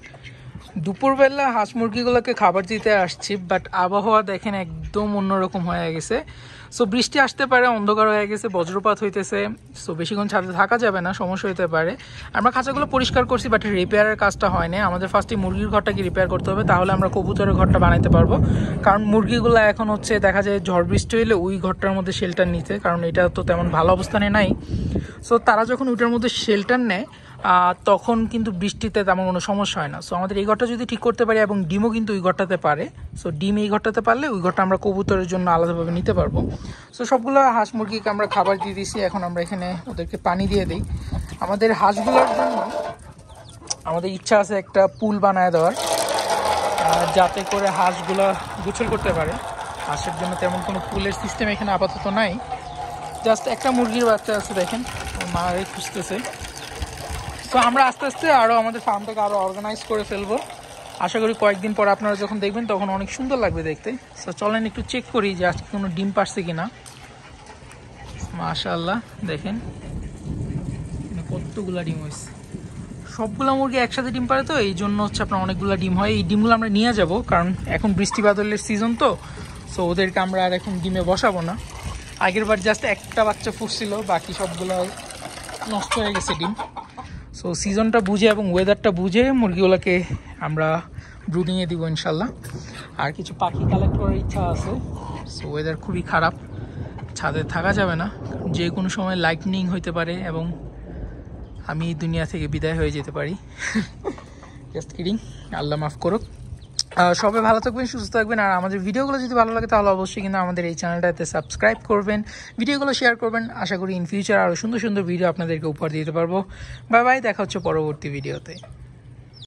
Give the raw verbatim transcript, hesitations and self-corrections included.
দুপুরবেলা হাঁস মুরগিগুলোকে খাবার দিতে আসছি, বাট আবহাওয়া দেখেন একদম অন্যরকম হয়ে গেছে। সো বৃষ্টি আসতে পারে, অন্ধকার হয়ে গেছে, বজ্রপাত হইতেছে। সো বেশিক্ষণ ছাদে থাকা যাবে না, সমস্যা হতে পারে। আমরা খাঁচাগুলো পরিষ্কার করছি, বাট রিপেয়ারের কাজটা হয়নি। আমাদের ফার্স্টে মুরগির ঘরটাকে রিপেয়ার করতে হবে, তাহলে আমরা কবুতরের ঘরটা বানাইতে পারবো। কারণ মুরগিগুলো এখন হচ্ছে দেখা যায় ঝড় বৃষ্টি হইলে ওই ঘরটার মধ্যে শেল্টার নিতে, কারণ এটা তো তেমন ভালো অবস্থানে নাই। সো তারা যখন ওইটার মধ্যে শেল্টার নেয় তখন কিন্তু বৃষ্টিতে তেমন কোনো সমস্যা হয় না। সো আমাদের এই ঘরটা যদি ঠিক করতে পারি, এবং ডিমও কিন্তু ওই ঘরটাতে পারে। সো ডিম এই ঘরটাতে পারলে ওই ঘরটা আমরা কবুতরের জন্য আলাদাভাবে নিতে পারবো। সো সবগুলো হাঁস মুরগিকে আমরা খাবার দিয়ে দিয়েছি, এখন আমরা এখানে ওদেরকে পানি দিয়ে দিই। আমাদের হাঁসগুলোর জন্য আমাদের ইচ্ছা আছে একটা পুল বানায় দেওয়ার, যাতে করে হাঁসগুলো গোসল করতে পারে। হাঁসের জন্য তেমন কোনো পুলের সিস্টেম এখানে আপাতত নাই। জাস্ট একটা মুরগির বাচ্চা আছে, দেখেন মারে খুঁজতেছে। তো আমরা আস্তে আস্তে আরও আমাদের ফার্মটাকে আরও অর্গানাইজ করে ফেলবো। আশা করি কয়েকদিন পর আপনারা যখন দেখবেন তখন অনেক সুন্দর লাগবে দেখতে। তো চলেন একটু চেক করি যে আজকে কোনো ডিম পারছে কিনা। মাশাআল্লাহ, দেখেন কতগুলা ডিম হয়েছে। সবগুলো মুরগি একসাথে ডিম পারে, তো এই জন্য হচ্ছে আপনার অনেকগুলো ডিম হয়। এই ডিমগুলো আমরা নিয়ে যাব, কারণ এখন বৃষ্টি বাদলের সিজন তো। সো ওদেরকে আমরা আর এখন ডিমে বসাবো না। আগের বার জাস্ট একটা বাচ্চা ফুটছিল, বাকি সবগুলো নষ্ট হয়ে গেছে ডিম। সো সিজনটা বুঝে এবং ওয়েদারটা বুঝে মুরগিগুলোকে আমরা ব্রুডিংয়ে দিব ইনশাল্লাহ। আর কিছু পাখি কালেক্ট করার ইচ্ছা আছে। সো ওয়েদার খুবই খারাপ, ছাদে থাকা যাবে না, যে কোনো সময় লাইটনিং হইতে পারে এবং আমি দুনিয়া থেকে বিদায় হয়ে যেতে পারি। জাস্ট কিডিং, আল্লাহ মাফ করুক। সবাই ভালো থাকবেন, সুস্থ থাকবেন। আর আমাদের ভিডিওগুলো যদি ভালো লাগে তাহলে অবশ্যই কিন্তু আমাদের এই চ্যানেলটাতে সাবস্ক্রাইব করবেন, ভিডিওগুলো শেয়ার করবেন। আশা করি ইন ফিউচার আরও সুন্দর সুন্দর ভিডিও আপনাদেরকে উপহার দিতে পারবো। বাই বাই, দেখা হচ্ছে পরবর্তী ভিডিওতে।